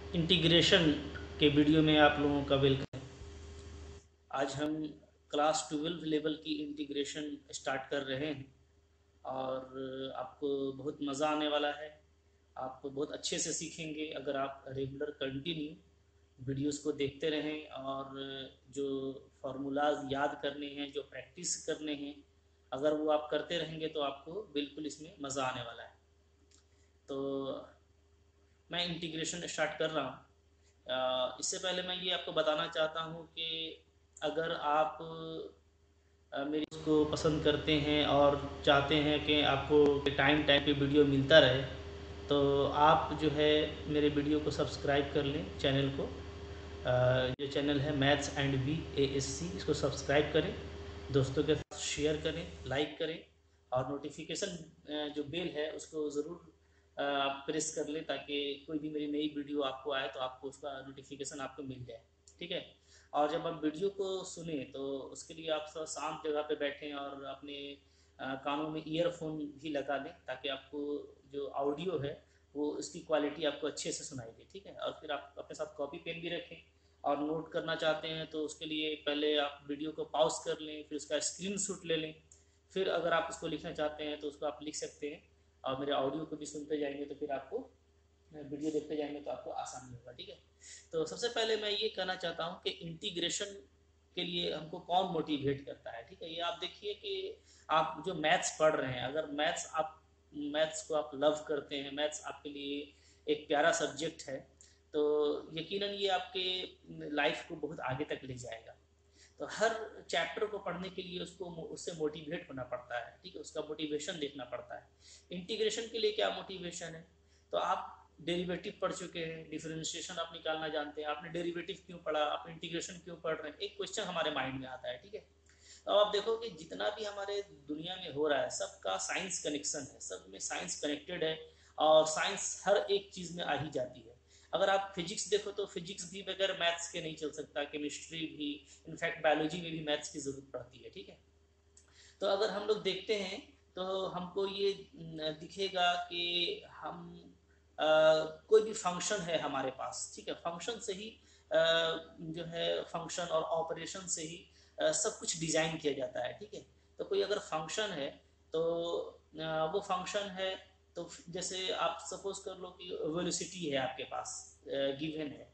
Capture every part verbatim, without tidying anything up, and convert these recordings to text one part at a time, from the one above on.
Integration के video में आप लोगों का वेलकम। आज हम क्लास ट्वेल्व लेवल की इंटीग्रेशन स्टार्ट कर रहे हैं और आपको बहुत मज़ा आने वाला है। आप बहुत अच्छे से सीखेंगे अगर आप रेगुलर कंटिन्यू वीडियोस को देखते रहें और जो फार्मूलाज याद करने हैं, जो प्रैक्टिस करने हैं, अगर वो आप करते रहेंगे तो आपको बिल्कुल इसमें मज़ा आने वाला है। तो मैं इंटीग्रेशन स्टार्ट कर रहा हूँ। अ, इससे पहले मैं ये आपको बताना चाहता हूँ कि अगर आप अ, मेरी को पसंद करते हैं और चाहते हैं कि आपको टाइम टाइम पे वीडियो मिलता रहे, तो आप जो है मेरे वीडियो को सब्सक्राइब कर लें, चैनल को। अ, ये चैनल है maths and B A S C, इसको सब्सक्राइब करें, दोस्तों के साथ शेयर करें, लाइक करें और नोटिफिकेशन जो बेल है उसको ज़रूर आप प्रेस कर लें ताकि कोई भी मेरी नई वीडियो आपको आए तो आपको उसका नोटिफिकेशन आपको मिल जाए। ठीक है। और जब आप वीडियो को सुने तो उसके लिए आप थोड़ा शांत जगह पे बैठें और अपने अ, कानों में ईयरफोन भी लगा लें ताकि आपको जो ऑडियो है वो उसकी क्वालिटी आपको अच्छे से सुनाई दे। ठीक है। और फिर आप अपने साथ कॉपी पेन भी रखें और नोट करना चाहते हैं तो उसके लिए पहले आप वीडियो को पॉज कर लें, फिर उसका स्क्रीनशॉट ले लें, फिर अगर आप उसको लिखना चाहते हैं तो उसको आप लिख सकते हैं और मेरे ऑडियो को भी सुनते जाएंगे तो फिर आपको वीडियो देखते जाएंगे तो आपको आसानी होगा। ठीक है। तो सबसे पहले मैं ये कहना चाहता हूँ कि इंटीग्रेशन के लिए हमको कौन मोटिवेट करता है। ठीक है। ये आप देखिए कि आप जो मैथ्स पढ़ रहे हैं, अगर मैथ्स आप मैथ्स को आप लव करते हैं, मैथ्स आपके लिए एक प्यारा सब्जेक्ट है, तो यकीनन ये आपके लाइफ को बहुत आगे तक ले जाएगा। तो हर चैप्टर को पढ़ने के लिए उसको उससे मोटिवेट होना पड़ता है। ठीक है। उसका मोटिवेशन देखना पड़ता है। इंटीग्रेशन के लिए क्या मोटिवेशन है? तो आप डेरिवेटिव पढ़ चुके हैं, डिफरेंशिएशन आप निकालना जानते हैं, आपने डेरिवेटिव क्यों पढ़ा, आप इंटीग्रेशन क्यों पढ़ रहे हैं, एक क्वेश्चन हमारे माइंड में आता है। ठीक है। तो आप देखो कि जितना भी हमारे दुनिया में हो रहा है सबका साइंस कनेक्शन है, सब में साइंस कनेक्टेड है और साइंस हर एक चीज़ में आ ही जाती है। अगर आप फिजिक्स देखो तो फिजिक्स भी बगैर मैथ्स के नहीं चल सकता, केमिस्ट्री भी, इनफैक्ट बायोलॉजी में भी मैथ्स की ज़रूरत पड़ती है। ठीक है। तो अगर हम लोग देखते हैं तो हमको ये दिखेगा कि हम आ, कोई भी फंक्शन है हमारे पास। ठीक है। फंक्शन से ही आ, जो है फंक्शन और ऑपरेशन से ही आ, सब कुछ डिज़ाइन किया जाता है। ठीक है। तो कोई अगर फंक्शन है तो आ, वो फंक्शन है तो जैसे आप सपोज कर लो कि वेलोसिटी है आपके पास, गिवन है,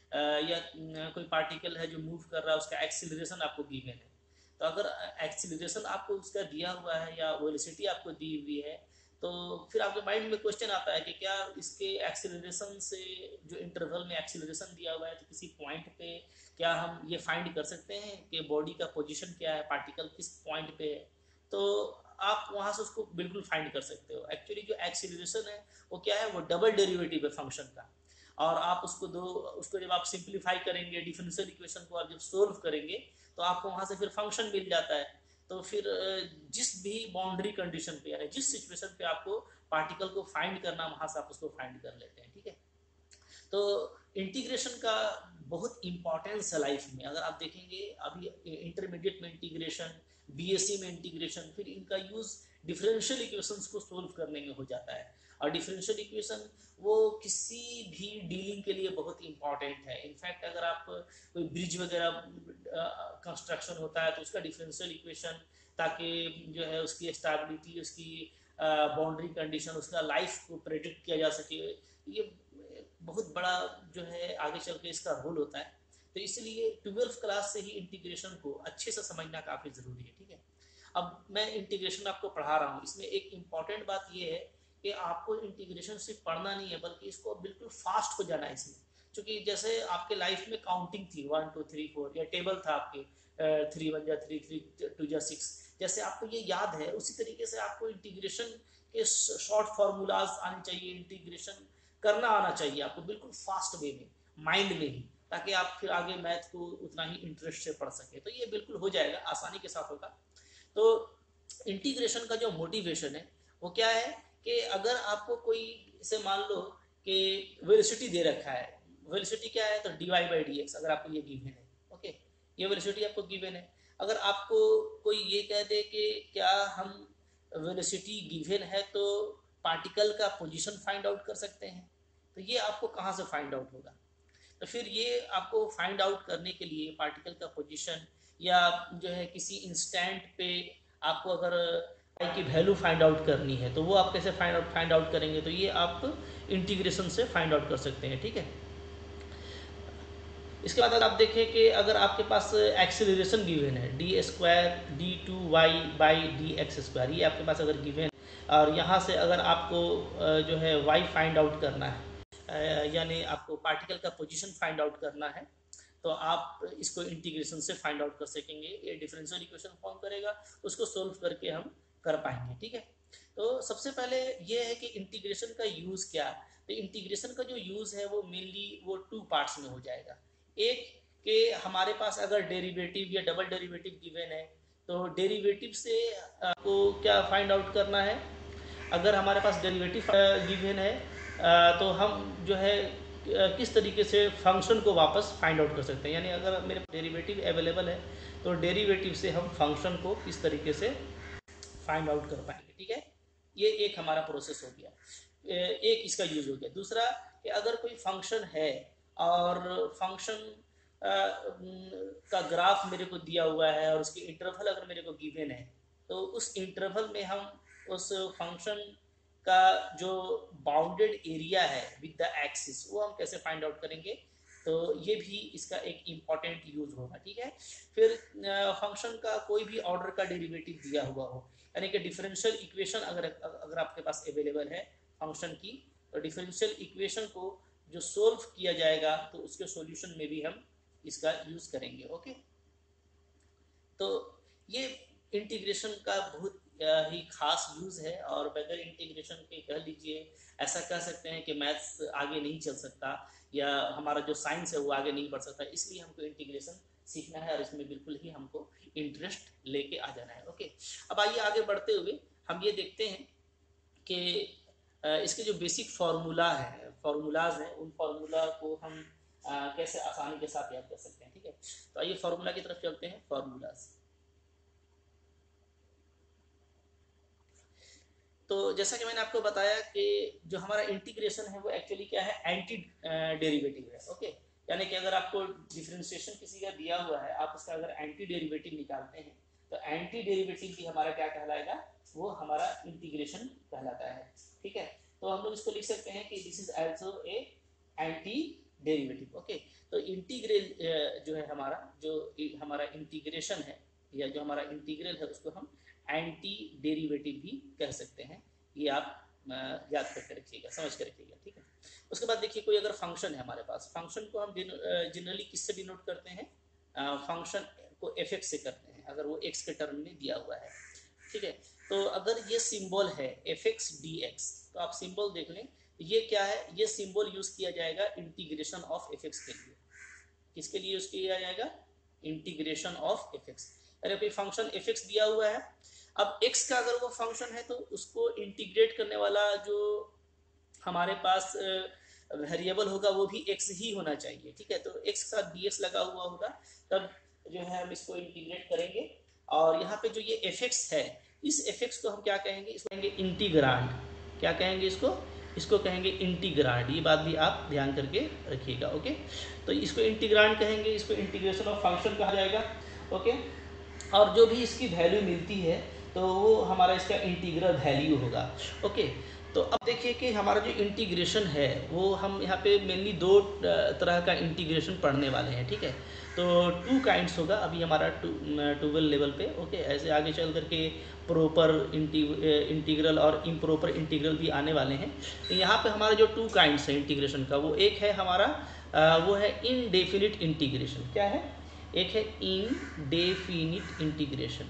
या कोई पार्टिकल है जो मूव कर रहा है, उसका एक्सीलरेशन आपको गिवन है। तो अगर एक्सीलरेशन आपको उसका दिया हुआ है या वेलोसिटी आपको दी हुई है तो फिर आपके माइंड में क्वेश्चन आता है कि क्या इसके एक्सीलरेशन से, जो इंटरवल में एक्सीलरेशन दिया हुआ है, तो किसी पॉइंट पे क्या हम ये फाइंड कर सकते हैं कि बॉडी का पोजीशन क्या है, पार्टिकल किस पॉइंट पे है? तो आप वहाँ से उसको बिल्कुल फाइंड कर सकते हो। एक्चुअली जो एक्सीलरेशन है वो क्या है, वो डबल डेरिवेटिव है फंक्शन का। और आप उसको दो उसको जब आप सिंप्लीफाई करेंगे, डिफरेंशियल इक्वेशन को आप जब सोल्व करेंगे तो आपको वहाँ से फिर फंक्शन मिल जाता है। तो फिर जिस भी बाउंड्री कंडीशन पे यानी जिस सिचुएशन पे आपको पार्टिकल को फाइंड करना, वहाँ से आप उसको फाइंड कर लेते हैं। ठीक है। तो इंटीग्रेशन का बहुत इंपॉर्टेंस है लाइफ में। अगर आप देखेंगे अभी इंटरमीडिएट में इंटीग्रेशन, बीएससी में इंटीग्रेशन, फिर इनका यूज डिफरेंशियल इक्वेशंस को सोल्व करने में हो जाता है। और डिफरेंशियल इक्वेशन वो किसी भी डीलिंग के लिए बहुत इंपॉर्टेंट है। इनफैक्ट अगर आप कोई ब्रिज वगैरह कंस्ट्रक्शन होता है तो उसका डिफरेंशियल इक्वेशन, ताकि जो है उसकी स्टेबिलिटी, उसकी बाउंड्री कंडीशन, उसका लाइफ को प्रेडिक्ट किया जा सके, ये बहुत बड़ा जो है आगे चल के इसका रोल होता है। तो इसलिए ट्वेल्थ क्लास से ही इंटीग्रेशन को अच्छे से समझना काफ़ी ज़रूरी है। ठीक है। अब मैं इंटीग्रेशन आपको पढ़ा रहा हूँ, इसमें एक इम्पॉर्टेंट बात यह है कि आपको इंटीग्रेशन सिर्फ पढ़ना नहीं है बल्कि इसको बिल्कुल फास्ट हो जाना है इसमें। क्योंकि जैसे आपके लाइफ में काउंटिंग थी, वन टू थ्री फोर, या टेबल था आपके, थ्री वन जा थ्री, थ्री टू जा सिक्स, जैसे आपको ये याद है उसी तरीके से आपको इंटीग्रेशन के शॉर्ट फार्मूलाज आने चाहिए, इंटीग्रेशन करना आना चाहिए आपको बिल्कुल फास्ट वे में, माइंड में ही, ताकि आप फिर आगे मैथ को उतना ही इंटरेस्ट से पढ़ सके। तो ये बिल्कुल हो जाएगा, आसानी के साथ होगा। तो इंटीग्रेशन का जो मोटिवेशन है वो क्या है कि अगर आपको कोई, इसे मान लो कि वेलोसिटी दे रखा है, वेलोसिटी क्या है तो d y by d x, अगर आपको ये गिवन है, ओके, ये वेलोसिटी आपको गिवन है। अगर आपको कोई ये कह दे कि क्या हम वेलोसिटी गिवन है तो पार्टिकल का पोजीशन फाइंड आउट कर सकते हैं, तो ये आपको कहाँ से फाइंड आउट होगा? तो फिर ये आपको फाइंड आउट करने के लिए पार्टिकल का पोजीशन या जो है किसी इंस्टेंट पे आपको अगर आई की वैल्यू फाइंड आउट करनी है तो वो आप कैसे फाइंड आउट फाइंड आउट करेंगे? तो ये आप इंटीग्रेशन से फाइंड आउट कर सकते हैं, ठीक है। इसके बाद अगर आप देखें कि अगर आपके पास एक्सेलरेशन गिवन है d square d two y by d x square, ये आपके पास अगर गिवन और यहाँ से अगर आपको जो है वाई फाइंड आउट करना है, यानी आपको पार्टिकल का पोजीशन फाइंड आउट करना है, तो आप इसको इंटीग्रेशन से फाइंड आउट कर सकेंगे। ये डिफरेंशियल इक्वेशन फॉर्म करेगा, उसको सोल्व करके हम कर पाएंगे, ठीक है। तो सबसे पहले ये है कि इंटीग्रेशन का यूज़ क्या। तो इंटीग्रेशन का जो यूज़ है वो मेनली वो टू पार्ट्स में हो जाएगा। एक कि हमारे पास अगर डेरिवेटिव या डबल डेरिवेटिव गिवन है तो डेरिवेटिव से आपको क्या फाइंड आउट करना है। अगर हमारे पास डेरिवेटिव गिवन है तो हम जो है किस तरीके से फंक्शन को वापस फाइंड आउट कर सकते हैं, यानी अगर मेरे डेरिवेटिव अवेलेबल है तो डेरिवेटिव से हम फंक्शन को किस तरीके से फाइंड आउट कर पाएंगे, ठीक है। ये एक हमारा प्रोसेस हो गया, एक इसका यूज हो गया। दूसरा कि अगर कोई फंक्शन है और फंक्शन का ग्राफ मेरे को दिया हुआ है और उसके इंटरवल अगर मेरे को गिवन है तो उस इंटरवल में हम उस फंक्शन का जो बाउंडेड एरिया है विद द एक्सिस वो हम कैसे फाइंड आउट करेंगे। तो ये भी इसका एक इम्पॉर्टेंट यूज होगा, ठीक है। फिर फंक्शन का कोई भी ऑर्डर का डेरिवेटिव दिया हुआ हो, यानी कि डिफरेंशियल इक्वेशन अगर अगर आपके पास अवेलेबल है फंक्शन की, तो डिफरेंशियल इक्वेशन को जो सोल्व किया जाएगा तो उसके सॉल्यूशन में भी हम इसका यूज करेंगे, ओके। तो ये इंटीग्रेशन का बहुत ही खास यूज है और बगैर इंटीग्रेशन के कह लीजिए ऐसा कह सकते हैं कि मैथ्स आगे नहीं चल सकता या हमारा जो साइंस है वो आगे नहीं बढ़ सकता। इसलिए हमको इंटीग्रेशन सीखना है और इसमें बिल्कुल ही हमको इंटरेस्ट लेके आ जाना है, ओके। अब आइए आगे बढ़ते हुए हम ये देखते हैं कि इसके जो बेसिक फार्मूला है फार्मूलाज हैं उन फार्मूला को हम आ, कैसे आसानी के साथ याद कर सकते हैं, ठीक है। तो आइए फार्मूला की तरफ चलते हैं। फार्मूलाज, तो जैसा कि मैंने आपको बताया कि जो हमारा इंटीग्रेशन है वो एक्चुअली क्या है, एंटी डेरिवेटिव है, ओके। यानी कि अगर आपको डिफरेंशिएशन किसी का दिया हुआ है, आप उसका अगर एंटी डेरिवेटिव निकालते हैं तो एंटी डेरिवेटिव भी हमारा क्या कहलाएगा, वो हमारा इंटीग्रेशन कहलाता है, ठीक है। तो हम लोग इसको लिख सकते हैं कि this is also a anti derivative, okay. तो इंटीग्रल जो है हमारा जो हमारा इंटीग्रेशन है या जो हमारा इंटीग्रल है उसको हम एंटी डेरिवेटिव भी कह सकते हैं। ये आप याद करके रखिएगा, समझ कर रखिएगा, ठीक है। उसके बाद देखिए कोई अगर फंक्शन है हमारे पास, फंक्शन को हम जनरली किससे डिनोट करते हैं, फंक्शन को एफ एक्स से करते हैं अगर वो एक्स के टर्म में दिया हुआ है, ठीक है। तो अगर ये सिंबल है एफ एक्स डी एक्स, तो आप सिंबल देख लें, ये क्या है, ये सिंबल यूज किया जाएगा इंटीग्रेशन ऑफ एफ एक्स के लिए। किसके लिए यूज किया जाएगा, इंटीग्रेशन ऑफ एफ एक्स। अरे कोई फंक्शन एफ एक्स दिया हुआ है, अब x का अगर वो फंक्शन है तो उसको इंटीग्रेट करने वाला जो हमारे पास वेरिएबल होगा वो भी x ही होना चाहिए, ठीक है। तो x के साथ dx लगा हुआ होगा, तब जो है हम इसको इंटीग्रेट करेंगे। और यहाँ पे जो ये fx है, इस fx को हम क्या कहेंगे, इसको कहेंगे इंटीग्रांड। क्या कहेंगे इसको, इसको कहेंगे इंटीग्रांड। ये बात भी आप ध्यान करके रखिएगा, ओके। तो इसको इंटीग्रांड कहेंगे, इसको इंटीग्रेशन ऑफ फंक्शन कहा जाएगा, ओके। और जो भी इसकी वैल्यू मिलती है तो वो हमारा इसका इंटीग्रल वैल्यू होगा, ओके। तो अब देखिए कि हमारा जो इंटीग्रेशन है वो हम यहाँ पे मेनली दो तरह का इंटीग्रेशन पढ़ने वाले हैं, ठीक है। तो टू काइंड्स होगा अभी हमारा टू ट्वेल्व लेवल पे, ओके। ऐसे आगे चल करके प्रॉपर इंटीग्रल और इम्प्रॉपर इंटीग्रल भी आने वाले हैं। तो यहाँ पे हमारा जो टू काइंड्स है इंटीग्रेशन का, वो एक है हमारा वो है इनडेफिनिट इंटीग्रेशन। क्या है, एक है इनडेफिनिट इंटीग्रेशन,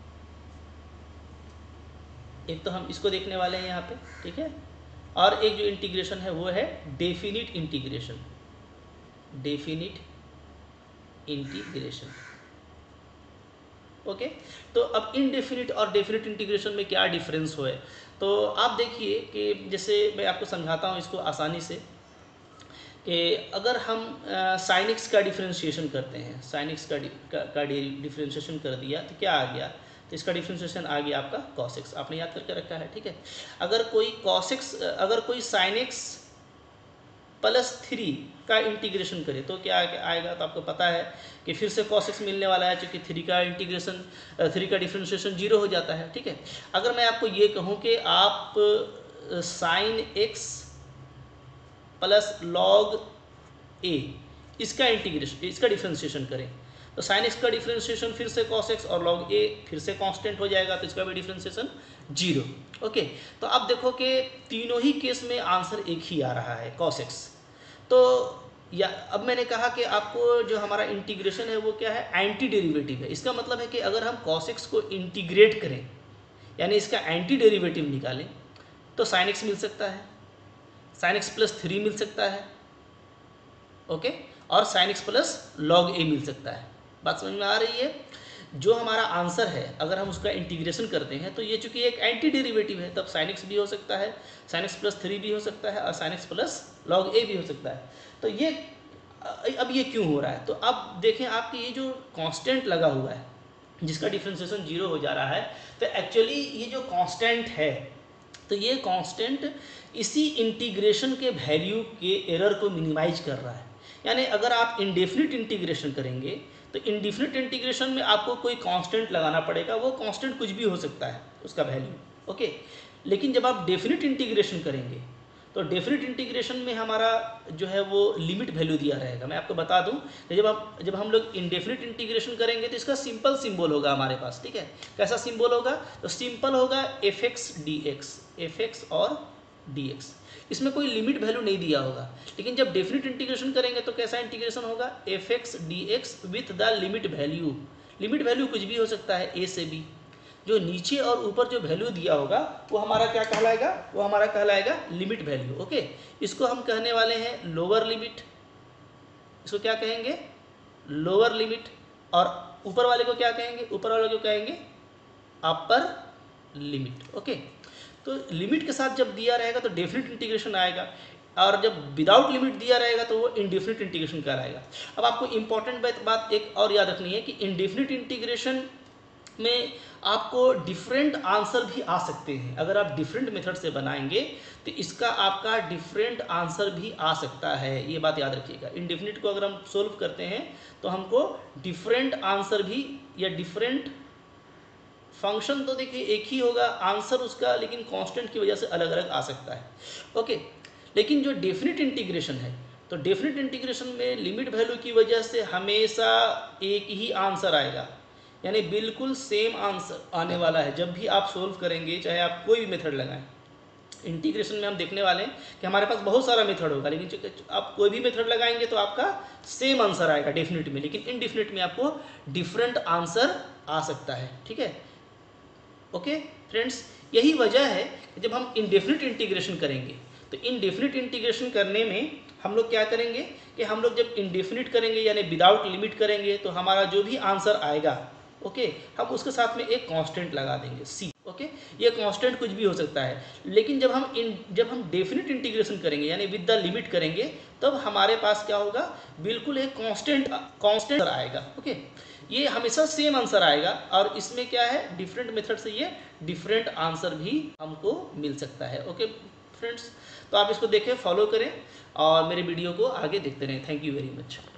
एक तो हम इसको देखने वाले हैं यहाँ पे, ठीक है। और एक जो इंटीग्रेशन है वो है definite integration, definite integration, okay. तो अब इनडेफिनिट और डेफिनिट इंटीग्रेशन में क्या डिफरेंस हो है, तो आप देखिए कि जैसे मैं आपको समझाता हूँ इसको आसानी से कि अगर हम साइन एक्स का डिफ्रेंशिएशन करते हैं, साइन एक्स का का डिफ्रेंशिएशन कर दिया तो क्या आ गया, तो इसका डिफ्रेंशिएशन आ गया आपका कॉस एक्स। आपने याद करके रखा है, ठीक है। अगर कोई कॉस एक्स, अगर कोई साइन एक्स प्लस थ्री का इंटीग्रेशन करें तो क्या आएगा, तो आपको पता है कि फिर से cos x मिलने वाला है, क्योंकि थ्री का इंटीग्रेशन थ्री का डिफ्रेंशिएशन जीरो हो जाता है। ठीक है, अगर मैं आपको ये कहूँ कि आप sine x plus log a इसका इंटीग्रेशन इसका डिफ्रेंशिएशन करें तो साइन एक्स का डिफ्रेंशिएशन फिर से cos x और log a फिर से कांस्टेंट हो जाएगा, तो इसका भी डिफ्रेंशिएशन जीरो। ओके, तो अब देखो कि तीनों ही केस में आंसर एक ही आ रहा है cos x। तो या अब मैंने कहा कि आपको जो हमारा इंटीग्रेशन है वो क्या है, एंटी डेरिवेटिव है। इसका मतलब है कि अगर हम cos x को इंटीग्रेट करें यानी इसका एंटी डेरिवेटिव निकालें तो साइन एक्स मिल सकता है, साइन एक्स प्लस थ्री मिल सकता है, ओके, और sine x plus log a मिल सकता है। बात समझ में आ रही है? जो हमारा आंसर है अगर हम उसका इंटीग्रेशन करते हैं तो ये चूंकि एक एंटी डेरिवेटिव है, तब साइन एक्स भी हो सकता है, साइन एक्स प्लस थ्री भी हो सकता है और sine x plus log a भी हो सकता है। तो ये अब ये क्यों हो रहा है, तो अब देखें आपके ये जो कांस्टेंट लगा हुआ है जिसका डिफ्रेंशिएशन जीरो हो जा रहा है, तो एक्चुअली ये जो कांस्टेंट है तो ये कांस्टेंट इसी इंटीग्रेशन के वैल्यू के एरर को मिनिमाइज कर रहा है। यानी अगर आप इंडेफिनिट इंटीग्रेशन करेंगे तो इंडेफिनिट इंटीग्रेशन में आपको कोई कांस्टेंट लगाना पड़ेगा, वो कांस्टेंट कुछ भी हो सकता है उसका वैल्यू, ओके। लेकिन जब आप डेफिनिट इंटीग्रेशन करेंगे तो डेफिनिट इंटीग्रेशन में हमारा जो है वो लिमिट वैल्यू दिया रहेगा। मैं आपको बता दूं कि जब आप जब हम लोग इंडेफिनिट इंटीग्रेशन करेंगे तो इसका सिंपल सिंबल होगा हमारे पास, ठीक है। कैसा सिंबल होगा, तो सिंपल होगा f x d x, f x और डी एक्स, इसमें कोई लिमिट वैल्यू नहीं दिया होगा। लेकिन जब डेफिनिट इंटीग्रेशन करेंगे तो कैसा इंटीग्रेशन होगा, f x d x with the limit value. Limit value कुछ भी हो सकता है, ए से बी। जो नीचे और ऊपर जो वैल्यू दिया होगा वो हमारा क्या कहलाएगा, वो हमारा कहलाएगा लिमिट वैल्यू, ओके। इसको हम कहने वाले हैं लोअर लिमिट, इसको क्या कहेंगे, लोअर लिमिट। और ऊपर वाले को क्या कहेंगे, ऊपर वाले को कहेंगे अपर लिमिट, ओके। तो लिमिट के साथ जब दिया रहेगा तो डेफिनिट इंटीग्रेशन आएगा, और जब विदाउट लिमिट दिया रहेगा तो वो इनडेफिनिट इंटीग्रेशन कहलाएगा। अब आपको इंपॉर्टेंट बात एक और याद रखनी है कि इनडेफिनिट इंटीग्रेशन में आपको डिफरेंट आंसर भी आ सकते हैं। अगर आप डिफरेंट मेथड से बनाएंगे तो इसका आपका डिफरेंट आंसर भी आ सकता है, ये बात याद रखिएगा। इनडेफिनिट को अगर हम सोल्व करते हैं तो हमको डिफरेंट आंसर भी, या डिफरेंट फंक्शन तो देखिए एक ही होगा आंसर उसका, लेकिन कांस्टेंट की वजह से अलग अलग आ सकता है, ओके। लेकिन जो डेफिनिट इंटीग्रेशन है तो डेफिनिट इंटीग्रेशन में लिमिट वैल्यू की वजह से हमेशा एक ही आंसर आएगा, यानी बिल्कुल सेम आंसर आने वाला है जब भी आप सोल्व करेंगे, चाहे आप कोई भी मेथड लगाएं। इंटीग्रेशन में हम देखने वाले हैं कि हमारे पास बहुत सारा मेथड होगा, लेकिन आप कोई भी मेथड लगाएंगे तो आपका सेम आंसर आएगा डेफिनिट में, लेकिन इनडेफिनिट में आपको डिफरेंट आंसर आ सकता है, ठीक है, ओके फ्रेंड्स। यही वजह है कि जब हम इनडेफिनिट इंटीग्रेशन करेंगे तो इनडेफिनिट इंटीग्रेशन करने में हम लोग क्या करेंगे कि हम लोग जब इनडेफिनिट करेंगे यानी विदाउट लिमिट करेंगे तो हमारा जो भी आंसर आएगा, ओके, हम उसके साथ में एक कांस्टेंट लगा देंगे सी, ओके। ये कांस्टेंट कुछ भी हो सकता है। लेकिन जब हम इन जब हम डेफिनिट इंटीग्रेशन करेंगे यानी विद द लिमिट करेंगे तब हमारे पास क्या होगा, बिल्कुल एक कांस्टेंट कांस्टेंट आएगा, ओके। ये हमेशा सेम आंसर आएगा, और इसमें क्या है, डिफरेंट मेथड से ये डिफरेंट आंसर भी हमको मिल सकता है, ओके फ्रेंड्स। तो आप इसको देखें, फॉलो करें और मेरे वीडियो को आगे देखते रहें। Thank you very much.